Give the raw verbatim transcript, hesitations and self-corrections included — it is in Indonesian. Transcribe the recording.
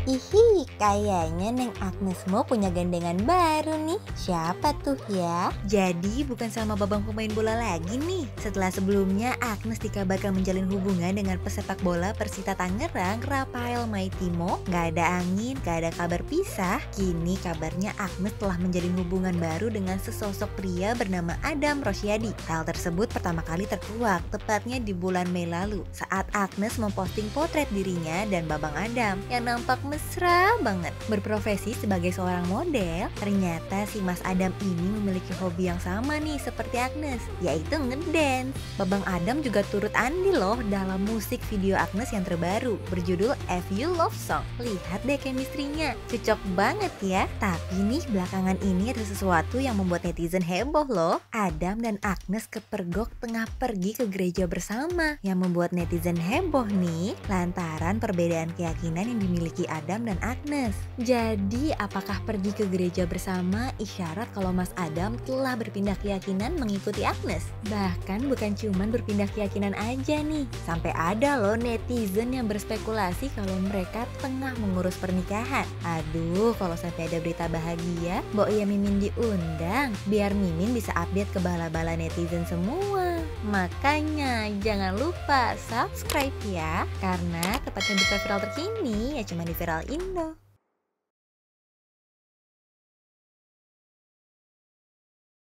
Ihi, kayaknya Neng Agnes mau punya gandengan baru nih. Siapa tuh ya? Jadi bukan sama babang pemain bola lagi nih. Setelah sebelumnya Agnes dikabarkan menjalin hubungan dengan pesepak bola Persita Tangerang, Rafael Maitimo. Gak ada angin, gak ada kabar pisah. Kini kabarnya Agnes telah menjalin hubungan baru dengan sesosok pria bernama Adam Rosyadi. Hal tersebut pertama kali terkuak tepatnya di bulan Mei lalu saat Agnes memposting potret dirinya dan Babang Adam yang nampak mesra banget. Berprofesi sebagai seorang model, ternyata si Mas Adam ini memiliki hobi yang sama nih seperti Agnes, yaitu ngedance. Babang Adam juga turut andil loh dalam musik video Agnes yang terbaru berjudul If You Love Song. Lihat deh chemistry-nya, cocok banget ya. Tapi nih belakangan ini ada sesuatu yang membuat netizen heboh loh. Adam dan Agnes kepergok tengah pergi ke gereja bersama, yang membuat netizen heboh nih lantaran perbedaan keyakinan yang dimiliki Adam dan Agnes. Jadi apakah pergi ke gereja bersama isyarat kalau Mas Adam telah berpindah keyakinan mengikuti Agnes? Bahkan bukan cuman berpindah keyakinan aja nih, sampai ada loh netizen yang berspekulasi kalau mereka tengah mengurus pernikahan. Aduh, kalau sampai ada berita bahagia, Mbok ya Mimin diundang biar Mimin bisa update ke bala-bala netizen semua. Makanya jangan lupa subscribe ya, karena tepatnya berita viral terkini ya cuma di Viral Indo.